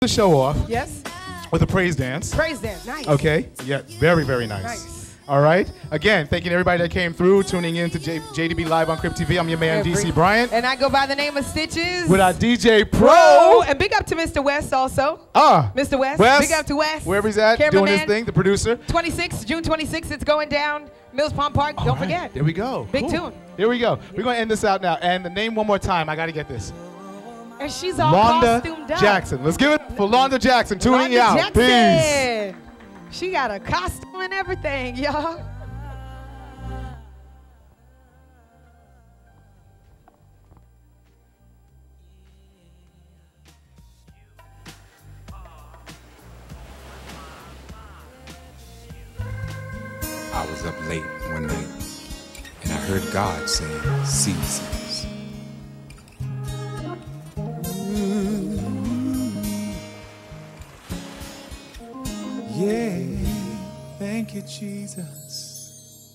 The show off Yes. with a praise dance. Praise dance. Nice. Okay. Yeah. Very, very nice. Nice. All right. Again, thanking everybody that came through, tuning in to JDB Live on Crib TV. I'm your man, DC Bryant. And I go by the name of Stitches. With our DJ Pro. Pro. And big up to Mr. West also. Mr. West. Big up to West. Wherever he's at, doing his thing, the producer. June 26th, it's going down. Mills Pond Park. Don't forget. There we go. Big tune. Here we go. We're going to end this out now. And the name one more time. I got to get this. And she's all Londa costumed up. Jackson. Let's give it for Londa Jackson tuning you out. Jackson. Peace. She got a costume and everything, y'all. I was up late one night and I heard God saying seasons. Yeah, thank you, Jesus.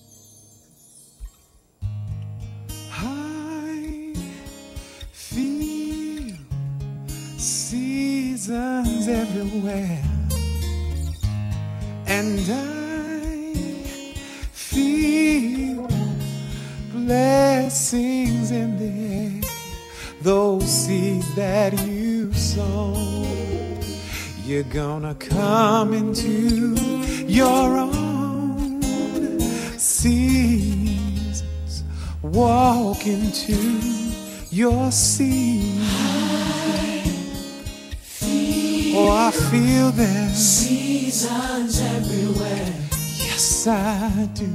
I feel seasons everywhere, and I feel blessings in the air. Those seeds that you sow, you're gonna come into your own seasons, walk into your season. Oh, I feel them seasons everywhere. Yes, I do.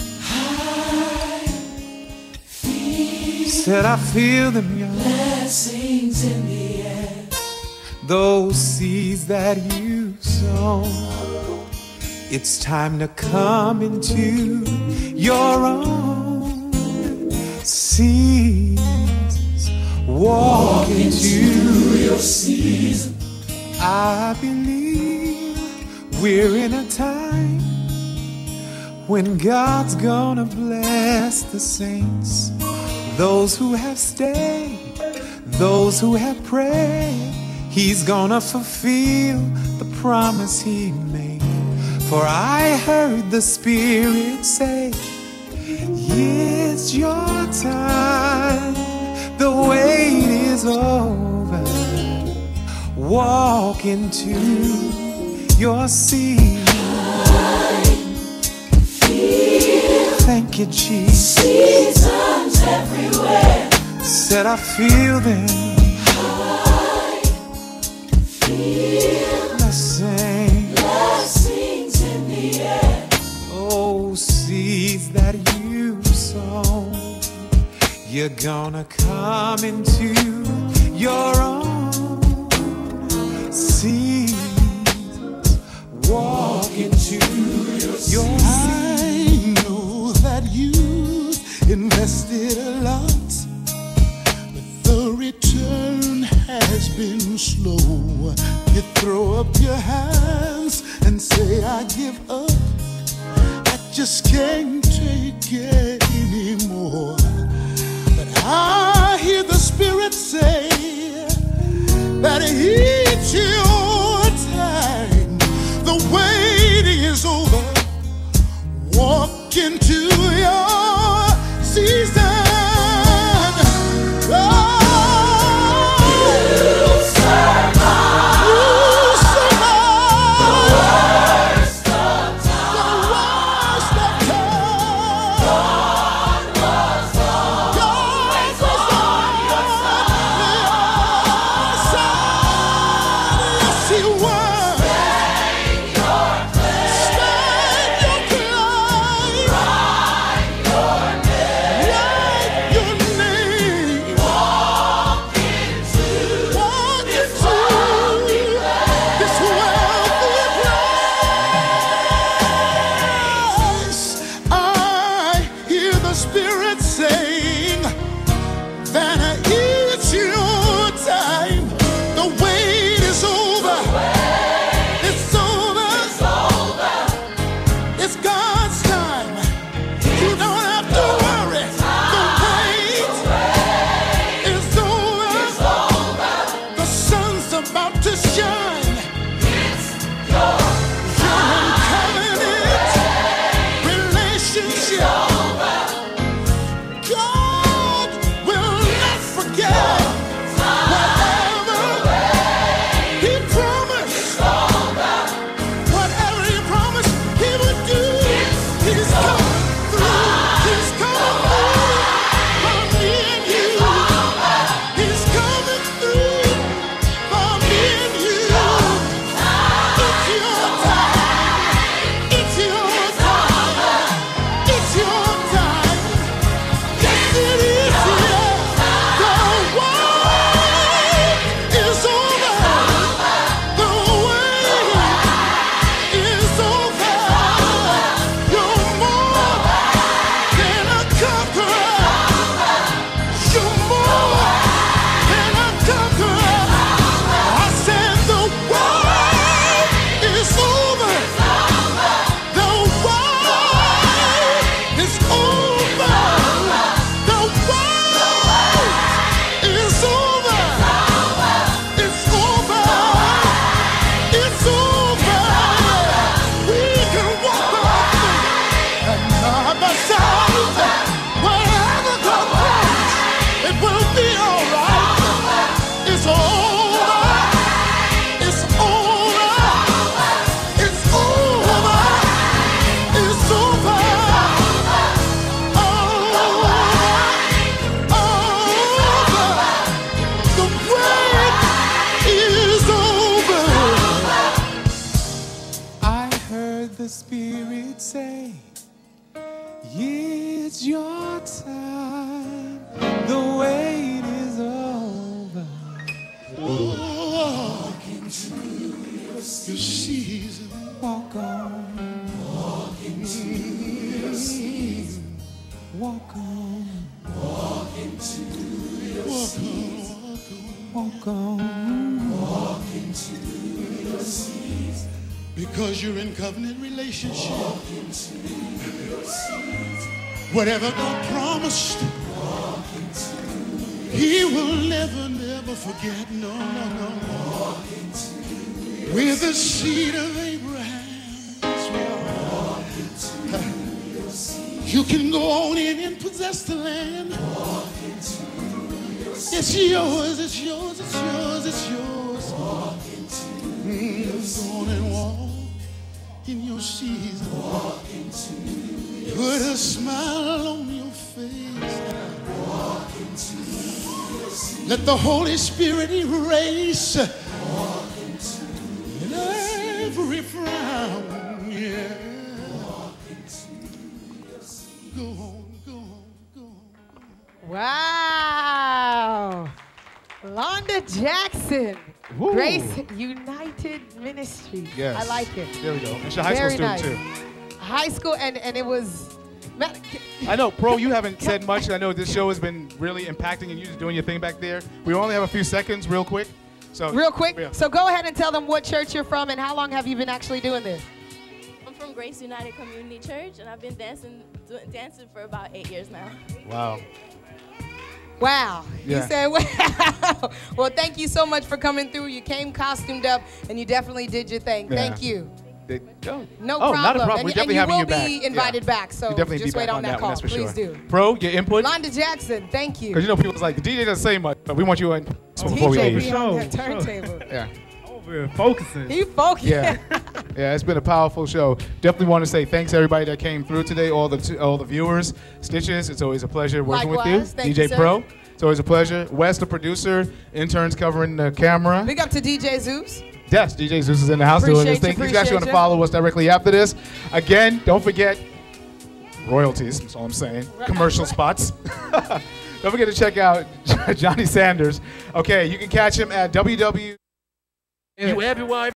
Said I feel them, y'all. Blessings in the air. Those seeds that you sow, it's time to come into your own seasons. Walk into your season. I believe we're in a time when God's gonna bless the saints. Those who have stayed, those who have prayed, He's gonna fulfill the promise He made. For I heard the Spirit say, it's your time, the wait is over. Walk into your season. Thank you, Jesus. Seasons everywhere. Said I feel them. I feel blessings in the air. Oh, seeds that you sow, you're gonna come into your own seasons. Walk into your seasons. You invested a lot, but the return has been slow. You throw up your hands and say, I give up, I just can't take it anymore. But I hear the Spirit say that it's your time, the wait is over. Walk into your season. Oh, you survive. You survive. The worst of time. The worst of time. God was on. God was on your side. Spirit say, it's your time. The wait is over. Walk into your season. Walk on. Walk into your season. Walk on. Walk into your season. Walk on. Walk into your season. Because you're in covenant relationship. Walk into your season. Whatever God promised, walk into He will never, never forget. No, no, no. Walk into with the seed of Abraham. Walk into your season. You can go on in and possess the land. Walk into your season. It's yours, it's yours, it's yours, it's yours. Walk into your season. Go on and walk in your season. Walk into your put a smile on your face. Walk into your season. Let the Holy Spirit erase walk into every frown. Yeah. Walk into your season. Go on, go on, go on. Wow. Londa Jackson. Woo. Grace United Ministry. Yes. I like it. There we go. And she's a high school Very student nice. too. High school, and it was. I know, Pro, you haven't said much. I know this show has been really impacting and you just doing your thing back there. We only have a few seconds, real quick. So Real quick. yeah. So go ahead and tell them what church you're from and how long have you been actually doing this? I'm from Grace United Community Church, and I've been dancing for about 8 years now. Wow. Wow. Yeah. You said wow. Well, thank you so much for coming through. You came costumed up, and you definitely did your thing. Yeah. Thank you. No problem. Not a problem. We're And definitely you having will you back. be invited back, so You definitely just be wait back on that one, call. that's for Please sure. do. Pro, your input? Londa Jackson, thank you. Because you know people's like, the DJ doesn't say much, but we want you in before we DJ leave. be on that turntable. Yeah. Over here focusing. He focused. Yeah. Yeah, it's been a powerful show. Definitely want to say thanks to everybody that came through today, all the viewers. Stitches, it's always a pleasure working Likewise. with you. Thank DJ you, sir. Pro, it's always a pleasure. Wes, the producer, interns covering the camera. Big up to DJ Zeus. Yes, DJ Zeus is in the house doing his Appreciate thing. you, He's actually going to appreciate follow us directly after this. Again, don't forget royalties, that's all I'm saying. Commercial spots. Don't forget to check out Johnny Sanders. Okay, you can catch him at www. You everyone.